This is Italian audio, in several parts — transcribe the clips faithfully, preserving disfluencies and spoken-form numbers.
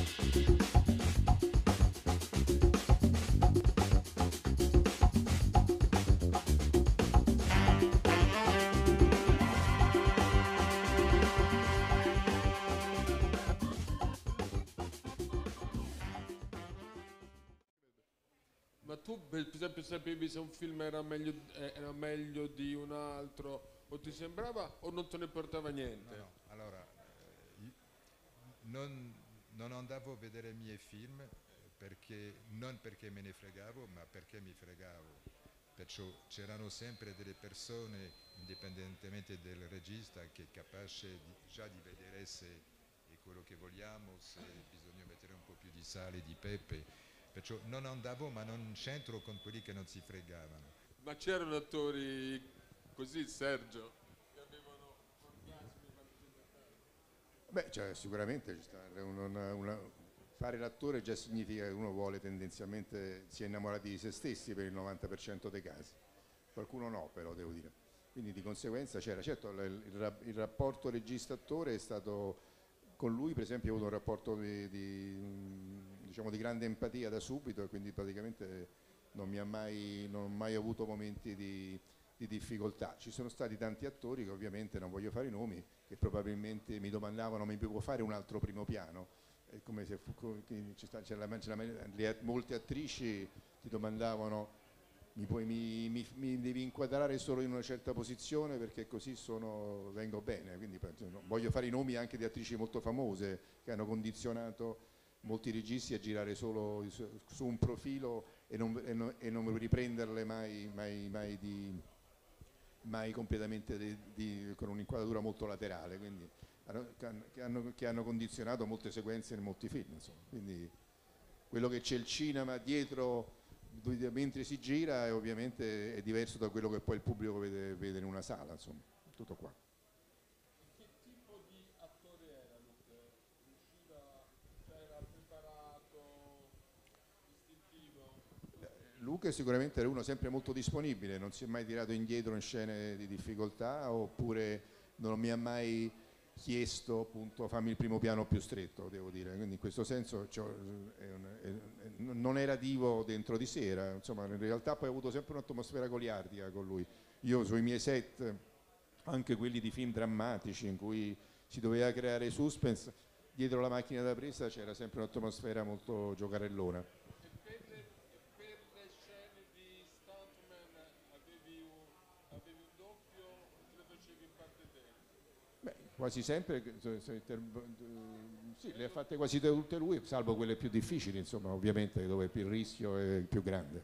Ma tu per esempio sapevi se un film era meglio, eh, era meglio di un altro, o ti sembrava o non te ne portava niente? No, no, allora, eh, non, non andavo a vedere i miei film perché, non perché me ne fregavo, ma perché mi fregavo. Perciò c'erano sempre delle persone, indipendentemente del regista, che è capace di, già di vedere se è quello che vogliamo, se bisogna mettere un po' più di sale, di pepe. Perciò non andavo, ma non c'entro con quelli che non si fregavano. Ma c'erano attori così, Sergio, che avevano orgasmi quando Beh, cioè, sicuramente ci sta, una, una, fare l'attore già significa che uno vuole tendenzialmente, si è innamorati di se stessi per il novanta per cento dei casi, qualcuno no però devo dire, quindi di conseguenza c'era, certo il, il, il rapporto regista-attore è stato, con lui per esempio ho avuto un rapporto di, di, diciamo, di grande empatia da subito e quindi praticamente non mi ha mai, non ho mai avuto momenti di, di difficoltà. Ci sono stati tanti attori che ovviamente non voglio fare i nomi, che probabilmente mi domandavano mi può fare un altro primo piano, è come se c'era molte attrici ti domandavano mi, puoi, mi, mi, mi devi inquadrare solo in una certa posizione perché così sono, vengo bene, quindi voglio fare i nomi anche di attrici molto famose che hanno condizionato molti registi a girare solo su, su un profilo e non, e non, e non riprenderle mai, mai, mai, di, mai completamente di, di, con un'inquadratura molto laterale, quindi che hanno, che hanno condizionato molte sequenze in molti film, insomma. Quindi quello che c'è il cinema dietro mentre si gira è ovviamente è diverso da quello che poi il pubblico vede, vede in una sala, insomma, tutto qua. Che tipo di attore era Luca? Riusciva, cioè era preparato, istintivo? Luca sicuramente era uno sempre molto disponibile, non si è mai tirato indietro in scene di difficoltà oppure non mi ha mai chiesto appunto fammi il primo piano più stretto, devo dire, quindi in questo senso cioè, è un, è, è, non era divo dentro di sé, era, insomma in realtà poi ho avuto sempre un'atmosfera goliardica con lui. Io sui miei set, anche quelli di film drammatici in cui si doveva creare suspense, dietro la macchina da presa c'era sempre un'atmosfera molto giocarellona. E per le, per le scene di stuntman avevi un, avevi un doppio o te le facevi in parte te? Beh, quasi sempre, sì, le ha fatte quasi tutte lui, salvo quelle più difficili, insomma, ovviamente dove il rischio è più grande.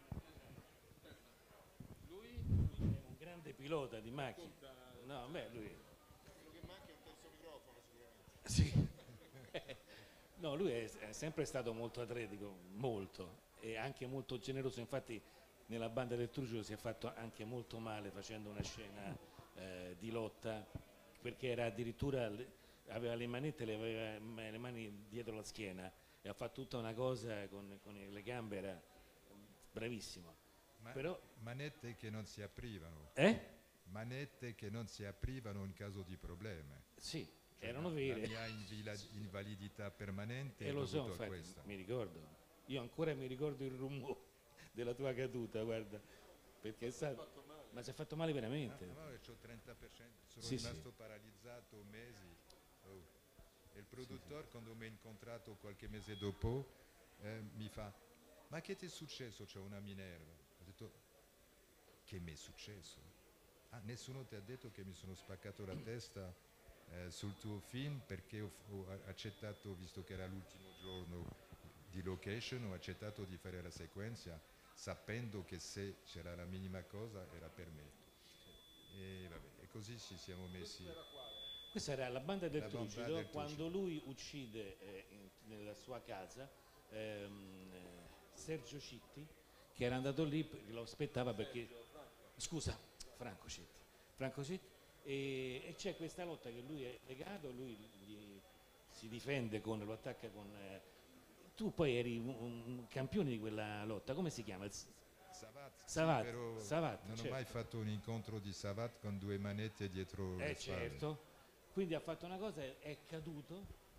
Lui? È un grande pilota di macchine. No, beh, lui... Quello che manca è un terzo microfono, sicuramente. Sì. No, lui è, è sempre stato molto atletico, molto, e anche molto generoso, infatti nella banda del Truccio si è fatto anche molto male facendo una scena eh, di lotta, perché era addirittura, aveva le manette, le aveva le mani dietro la schiena e ha fatto tutta una cosa con, con le gambe, era bravissimo. Ma però manette che non si aprivano. eh? Manette che non si aprivano in caso di problemi. Sì, cioè, erano la, vere. La mia invila, invalidità permanente e è lo so, dovuta a infatti, questa. mi ricordo, io ancora mi ricordo il rumore della tua caduta, guarda, perché è stato, ma si è fatto male veramente. No, no, ho trenta per cento, sono Sì, rimasto sì. paralizzato mesi. Oh. E il produttore, sì, sì, quando mi ha incontrato qualche mese dopo, eh, mi fa: ma che ti è successo? C'è una Minerva. Ho detto: che mi è successo? Ah, nessuno ti ha detto che mi sono spaccato la testa eh, sul tuo film perché ho, ho accettato, visto che era l'ultimo giorno di location, ho accettato di fare la sequenza sapendo che se c'era la minima cosa era per me. E, vabbè, e così ci siamo messi. Questa era la banda del La Trucido, banda del quando Trucido. lui uccide eh, in, nella sua casa ehm, eh, Sergio Citti, che era andato lì, lo aspettava perché... Scusa, Franco Citti. Franco Citti e, e c'è questa lotta che lui è legato, lui gli, si difende, con, lo attacca con... Eh, tu poi eri un, un campione di quella lotta, come si chiama? Savat, Savat, sì, però Savat, non certo. ho mai fatto un incontro di Savat con due manette dietro Eh le spalle. certo, quindi ha fatto una cosa, è caduto, è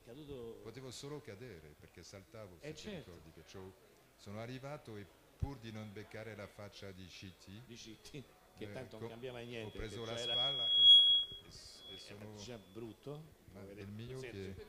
caduto... Potevo solo cadere perché saltavo, se Eh, ti certo. ricordi, perciò sono arrivato e pur di non beccare la faccia di Citi, Dici che eh, tanto non co- cambiava ho niente, preso perché la già era, spalla e, e s- e era sono già brutto. ma Avere- il mio Senti, che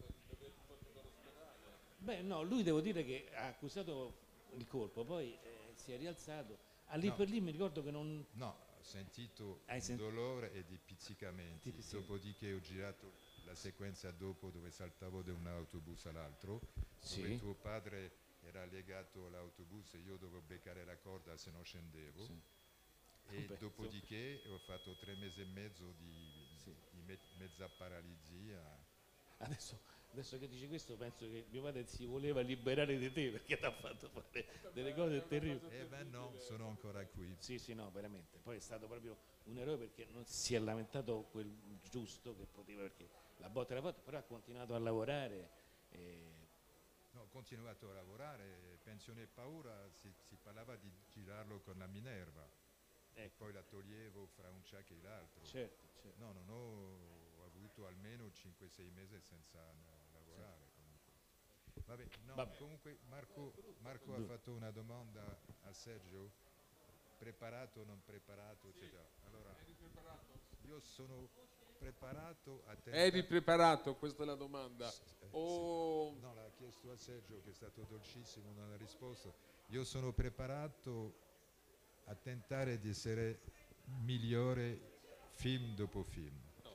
beh, no, lui devo dire che ha accusato il colpo, poi eh, si è rialzato. A lì No. per lì mi ricordo che non... no, ho sentito Hai un sent- dolore e di pizzicamenti, Di pizzic- dopodiché ho girato la sequenza dopo dove saltavo da un autobus all'altro, Sì. dove tuo padre era legato all'autobus e io dovevo beccare la corda se no scendevo. Sì. E Beh, dopodiché ho fatto tre mesi e mezzo di, Sì. di me- mezza paralisia. Adesso, adesso che dici questo penso che mio padre si voleva liberare di te perché ti ha fatto fare delle cose terribili. E beh no, sono ancora qui. Sì, sì, no, veramente. Poi è stato proprio un eroe perché non si è lamentato quel giusto che poteva, perché la botta era fatta, però ha continuato a lavorare. E... No, ho continuato a lavorare, pensione e paura, si, si parlava di girarlo con la Minerva, e Ecco. poi la toglievo fra un ciak e l'altro. Certo, certo. No, non ho avuto almeno cinque sei mesi senza eh, lavorare comunque. Vabbè, no, Vabbè. comunque Marco, Marco ha fatto una domanda a Sergio, preparato o non preparato, eccetera. Allora, io sono preparato a tentare... Eri preparato? Questa è la domanda. S- eh, O sì. No, l'ha chiesto a Sergio che è stato dolcissimo nella risposta. Io sono preparato a tentare di essere migliore film dopo film.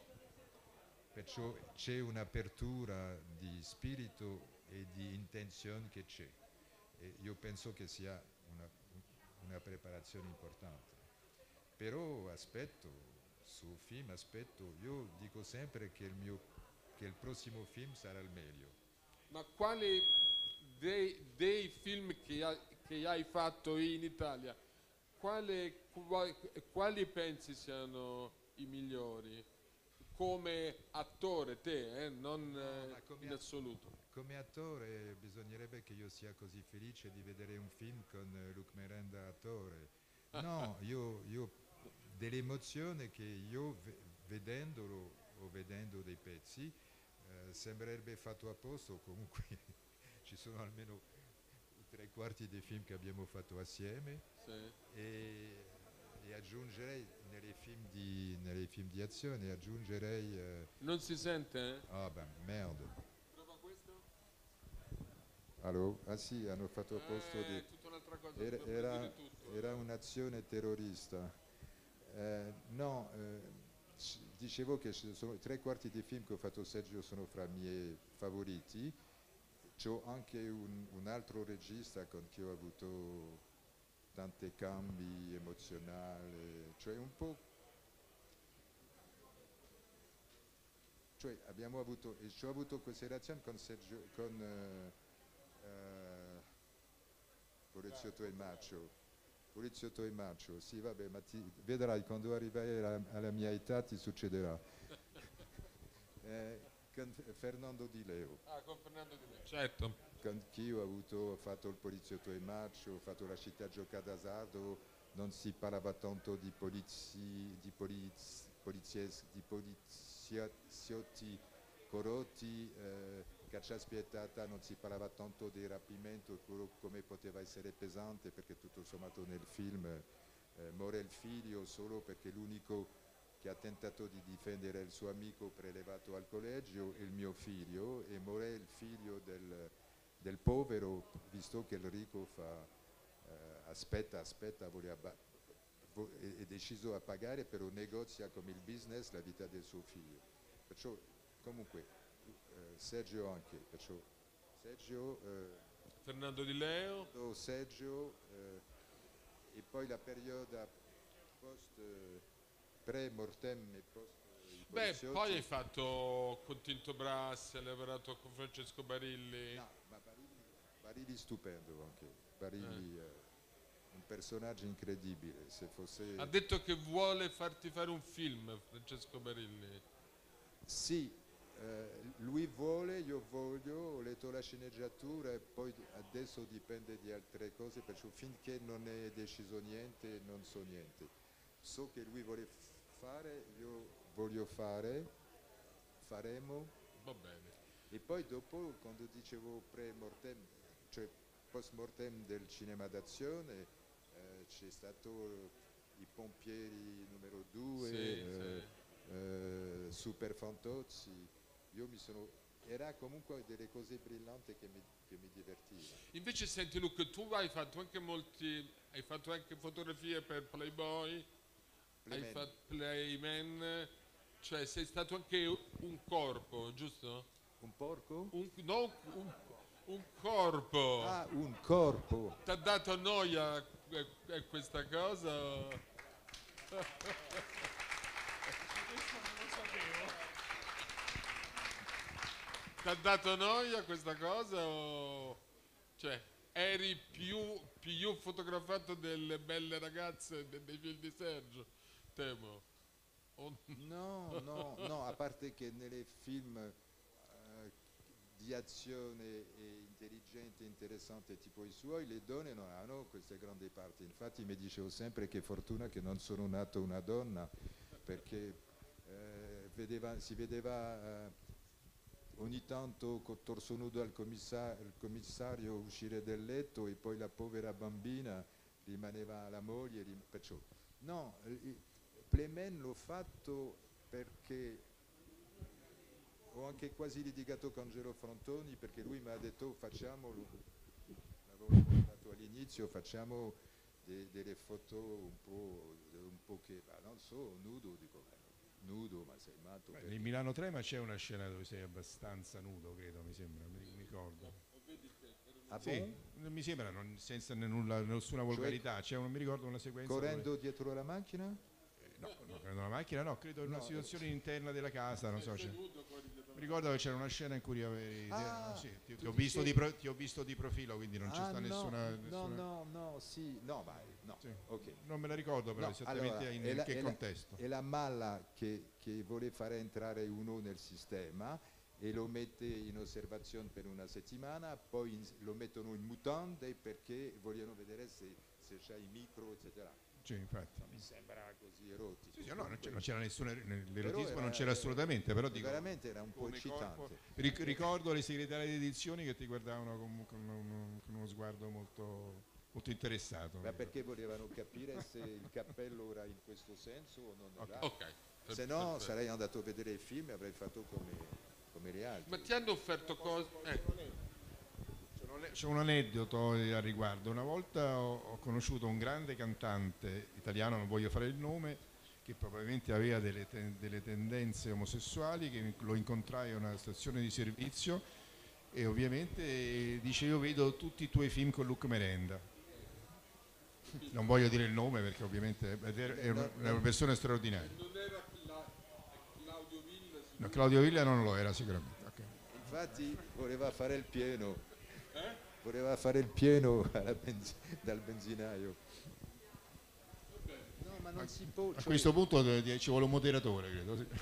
Perciò c'è un'apertura di spirito e di intenzione che c'è. E io penso che sia una, una preparazione importante. Però aspetto, sul film aspetto, io dico sempre che il, mio, che il prossimo film sarà il meglio. ma quali dei, dei film che hai, che hai fatto in Italia, quale- qua- quali pensi siano i migliori? Come attore, te, eh, non No, eh, ma come in a- assoluto. Come attore bisognerebbe che io sia così felice di vedere un film con eh, Luc Merenda attore. No, io, io dell'emozione che io ve- vedendolo o vedendo dei pezzi eh, sembrerebbe fatto a posto, comunque ci sono almeno i tre quarti dei film che abbiamo fatto assieme Sì. e, e aggiungerei nei film di, nei film di azione, aggiungerei... eh, Non si sente? Eh? ah ben merde. Prova questo? Allora, ah sì, hanno fatto a posto Eh, di... è tutta un'altra cosa. Era, dobbiamo era- dire tutto. era un'azione terrorista. Eh, no, eh, c- dicevo che ci sono tre quarti dei film che ho fatto Sergio sono fra i miei favoriti. C'ho anche un, un altro regista con cui ho avuto tanti cambi emozionali, cioè un po'... Cioè abbiamo avuto, e ci ho avuto queste relazioni con Sergio, con eh, eh, Poliziotto e Macho. Poliziotto e Macho, sì vabbè, ma ti, vedrai quando arriverai alla, alla mia età ti succederà. Eh, con Fernando Di Leo, Ah, con Fernando Di Leo. Certo. con chi ho avuto, ho fatto il Poliziotto e Macho, ho fatto La città gioca d'azzardo, non si parlava tanto di polizi, di poliz, polizies, di poliziotti corrotti, eh, Caccia spietata, non si parlava tanto di rapimento, quello come poteva essere pesante perché tutto sommato nel film eh, muore il figlio solo perché l'unico che ha tentato di difendere il suo amico prelevato al collegio è il mio figlio e muore il figlio del, del povero visto che il ricco fa eh, aspetta, aspetta, vuole abba- vo- è, è deciso a pagare però negozia come il business la vita del suo figlio. Perciò comunque eh, Sergio anche, perciò Sergio, eh, Fernando Di Leo. oh, Sergio eh, e poi la periodo post eh, pre-mortem e post eh, i Beh, poliziotti. poi hai fatto con Tinto Brassi, hai lavorato con Francesco Barilli. No, ma Barilli, Barilli stupendo anche, Barilli eh, un personaggio incredibile, se fosse... Ha detto che vuole farti fare un film, Francesco Barilli. Sì, eh, lui vuole, io voglio, ho letto la sceneggiatura e poi adesso dipende di altre cose, perciò finché non è deciso niente non so niente. So che lui vuole f- fare, io voglio fare, faremo. Va bene. E poi dopo, quando dicevo pre-mortem, cioè post-mortem del cinema d'azione, eh, c'è stato I Pompieri numero due, Sì, eh, sì. eh, Super Fantozzi. Io mi sono... Era comunque delle cose brillanti che mi, che mi divertivano. Invece senti Luca, tu hai fatto anche molti, hai fatto anche fotografie per Playboy, Playman. hai fatto Playman, cioè sei stato anche un corpo, giusto? Un porco? Un, no, un, un corpo. Ah, un corpo. Ti ha dato noia eh, eh, questa cosa? Ti ha dato noia questa cosa o... Cioè, eri più, più fotografato delle belle ragazze de- dei film di Sergio, temo. O- No, no, no, a parte che nei film eh, di azione e intelligente, interessante tipo i suoi, le donne non hanno queste grandi parti. Infatti mi dicevo sempre che fortuna che non sono nato una donna, perché eh, vedeva, si vedeva eh, ogni tanto col torso nudo al commissario, il commissario uscire dal letto e poi la povera bambina rimaneva la moglie, rim- perciò no, eh, Playman l'ho fatto perché ho anche quasi litigato con Gero Frontoni, perché lui mi ha detto facciamolo, l'avevo parlato all'inizio, facciamo de- delle foto un po', un po' che, ma non so, nudo, dico, beh, nudo, ma sei matto. Beh, perché- in Milano Trema c'è una scena dove sei abbastanza nudo, credo, mi sembra, mi mi ricordo. Ah, Sì, bon? mi sembra, non- senza nulla, nessuna volgarità, c'è un, mi ricordo una sequenza Correndo dove, dietro la macchina? eh, no, no, correndo la macchina no, credo in una No, situazione interna della casa, non so, c'è- mi ricordo che c'era una scena in cui avevi, Ah, sì, ti, ti tu ho visto dicevi- di pro- ti ho visto di profilo, quindi non c'è Ah, sta no, nessuna, no, nessuna- no, no, sì, no, vai, no, sì. ok. Non me la ricordo però No, esattamente allora, in, è in la- che è la- contesto. È la malla che, che vuole fare entrare uno nel sistema e lo mette in osservazione per una settimana, poi in- lo mettono in mutande perché vogliono vedere se, se c'è i micro, eccetera. Sì, infatti. Non mi sembra così erotico. Sì, sì, no, non c'è- non c'era nessun er- Però l'erotismo era- non c'era assolutamente, però dico, veramente era un po' come eccitante. corpo- ric- ricordo le segretarie di edizioni che ti guardavano con, con uno, con uno sguardo molto, molto interessato. Ma perché volevano capire se il cappello era in questo senso o non era. Ok. Se no perfetto. sarei andato a vedere il film e avrei fatto come, come gli altri. Ma ti hanno offerto cose... Eh, C'è un aneddoto al riguardo. Una volta ho, ho conosciuto un grande cantante italiano, non voglio fare il nome, che probabilmente aveva delle, ten- delle tendenze omosessuali, che mi- lo incontrai a una stazione di servizio e ovviamente dice io vedo tutti i tuoi film con Luc Merenda. Non voglio dire il nome perché ovviamente è è una, è una persona straordinaria. non era la, Claudio Villa? No, Claudio Villa non lo era sicuramente. ok. Infatti voleva fare il pieno. Voleva fare il pieno alla benzi- dal benzinaio. No, ma non si può. A cioè- questo punto eh, ci vuole un moderatore, credo. sì.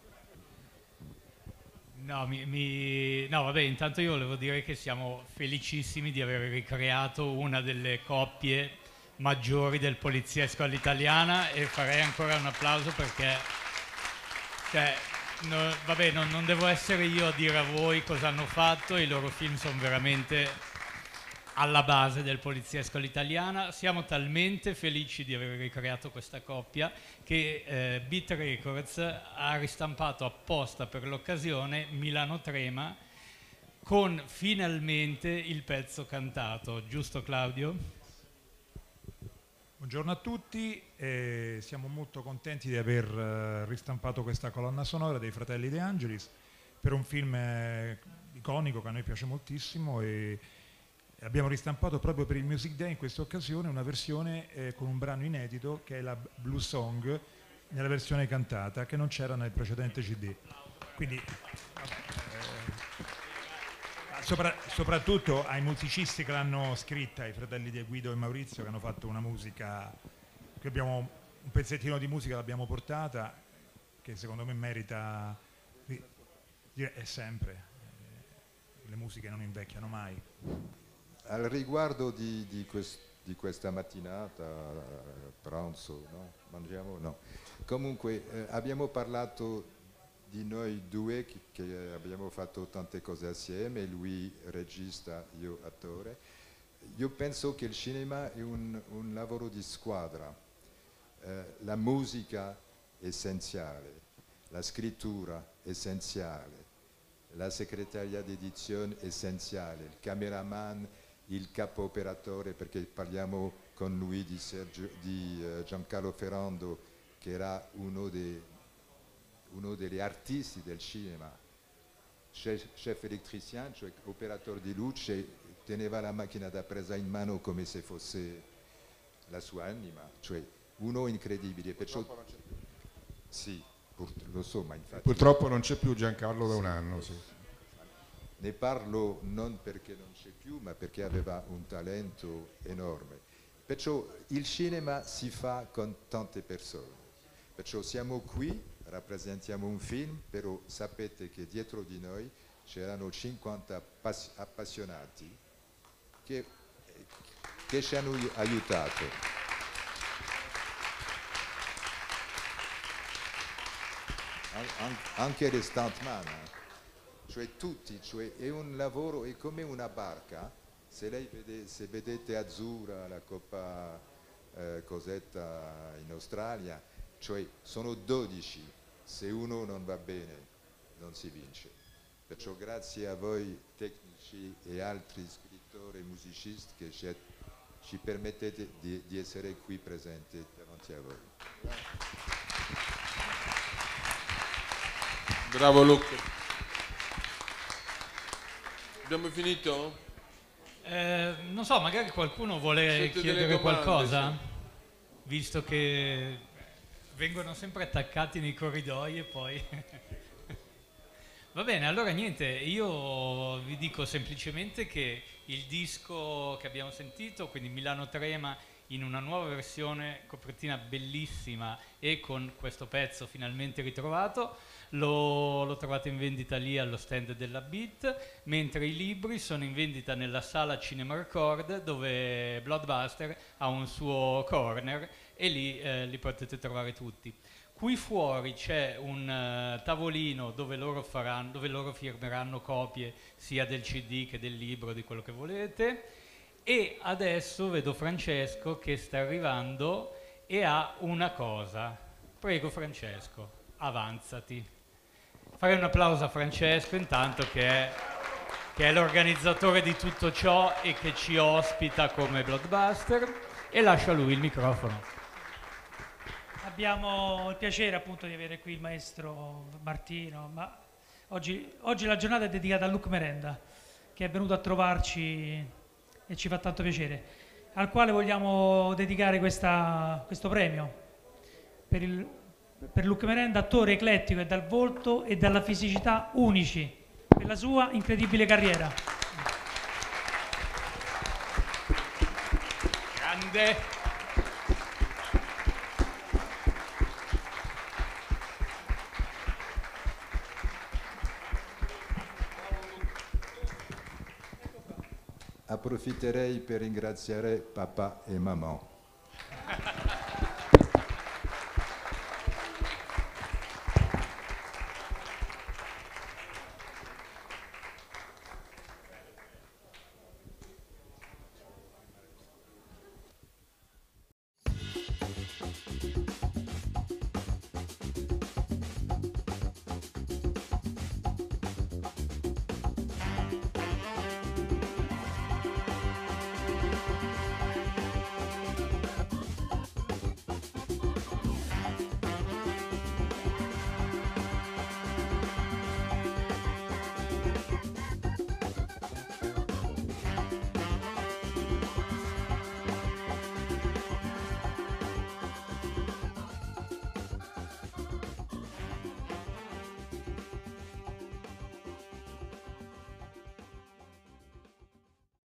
No, mi- mi- no, vabbè, intanto io volevo dire che siamo felicissimi di aver ricreato una delle coppie maggiori del poliziesco all'italiana e farei ancora un applauso perché, cioè, no, vabbè, non, non devo essere io a dire a voi cosa hanno fatto, i loro film sono veramente alla base del poliziesco all'italiana. Siamo talmente felici di aver ricreato questa coppia che eh, Beat Records ha ristampato apposta per l'occasione Milano Trema con finalmente il pezzo cantato, giusto Claudio? Buongiorno a tutti, eh, siamo molto contenti di aver eh, ristampato questa colonna sonora dei Fratelli De Angelis per un film eh, iconico che a noi piace moltissimo e abbiamo ristampato proprio per il Music Day in questa occasione una versione eh, con un brano inedito che è la Blue Song nella versione cantata che non c'era nel precedente C D. Quindi eh, sopra- soprattutto ai musicisti che l'hanno scritta, i fratelli di Guido e Maurizio che hanno fatto una musica, qui abbiamo un pezzettino di musica l'abbiamo portata che secondo me merita di- dire è sempre eh, le musiche non invecchiano mai. Al riguardo di, di, quest- di questa mattinata, eh, pranzo, no? Mangiamo? No. Comunque eh, abbiamo parlato di noi due che, che abbiamo fatto tante cose assieme, lui regista, io attore. Io penso che il cinema è un, un lavoro di squadra, eh, la musica è essenziale, la scrittura è essenziale, la segreteria di edizione è essenziale, il cameraman, il capo operatore, perché parliamo con lui di, Sergio, di uh, Giancarlo Ferrando, che era uno, dei, uno degli artisti del cinema, chef, chef elettricien, cioè operatore di luce, teneva la macchina da presa in mano come se fosse la sua anima, cioè uno incredibile. Perciò, Purtroppo non c'è più. sì, pur, lo so, ma infatti... Purtroppo non c'è più Giancarlo da un anno. Sì. Ne parlo non perché non c'è più, ma perché aveva un talento enorme. Perciò il cinema si fa con tante persone. Perciò siamo qui, rappresentiamo un film, però sapete che dietro di noi c'erano cinquanta appassionati che, che ci hanno aiutato. An anche gli stuntman, cioè tutti, cioè è un lavoro, è come una barca. Se lei vede, se vedete Azzurra, la Coppa eh, Cosetta in Australia, cioè sono dodici, se uno non va bene non si vince. Perciò grazie a voi tecnici e altri scrittori e musicisti che ci, ci permettete di, di essere qui presenti davanti a voi. Bravo Luca. Abbiamo finito? Eh, non so, magari qualcuno vuole Siete chiedere delle domande, qualcosa, sì. Visto che vengono sempre attaccati nei corridoi e poi... Va bene, allora niente, io vi dico semplicemente che il disco che abbiamo sentito, quindi Milano Trema, in una nuova versione, copertina bellissima e con questo pezzo finalmente ritrovato, lo, lo trovate in vendita lì allo stand della Beat, mentre i libri sono in vendita nella sala Cinema Record, dove Blockbuster ha un suo corner e lì eh, li potete trovare tutti. Qui fuori c'è un uh, tavolino dove loro, faranno, dove loro firmeranno copie sia del C D che del libro, di quello che volete. E adesso vedo Francesco che sta arrivando e ha una cosa. Prego Francesco, avanzati. Farei un applauso a Francesco intanto, che è, che è l'organizzatore di tutto ciò e che ci ospita come Blockbuster, e lascio a lui il microfono. Abbiamo il piacere appunto di avere qui il maestro Martino, ma oggi, oggi la giornata è dedicata a Luc Merenda, che è venuto a trovarci e ci fa tanto piacere, al quale vogliamo dedicare questa, questo premio per, il, per Luc Merenda, attore eclettico e dal volto e dalla fisicità unici, per la sua incredibile carriera. Grande! Approfitterei per ringraziare papà e mamma.